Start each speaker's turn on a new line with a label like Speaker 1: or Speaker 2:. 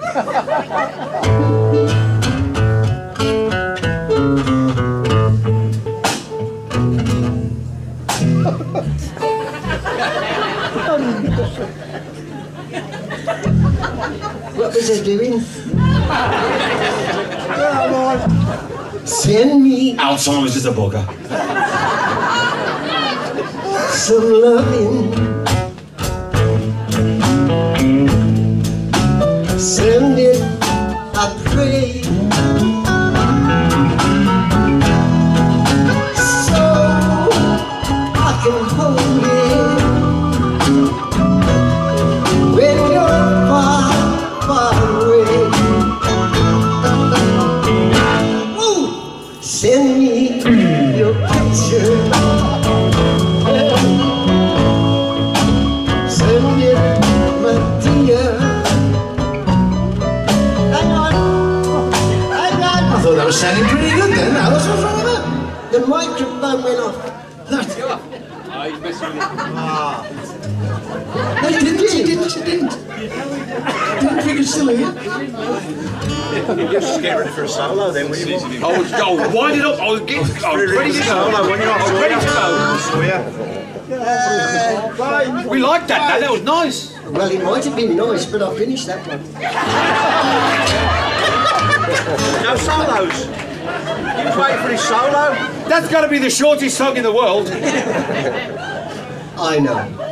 Speaker 1: What was I doing? Send me
Speaker 2: Alzheimer's is a bugger.
Speaker 1: some loving. Send it, I pray. So I can hold it when you're far, far away. Ooh, send me your picture. Send it, my dear. Hang on.
Speaker 2: I thought that was sounding pretty good then. Now, what's wrong with that?
Speaker 1: The microphone went off.
Speaker 2: No, you didn't. You didn't think it's silly.
Speaker 3: Just get ready for a solo then, will you?
Speaker 4: Wind it up. I was ready to go. We liked that. That was nice.
Speaker 1: Well, it might have been nice, but I finished that one.
Speaker 3: No solos. You was waiting for his solo.
Speaker 4: That's got to be the shortest song in the world.
Speaker 1: I know.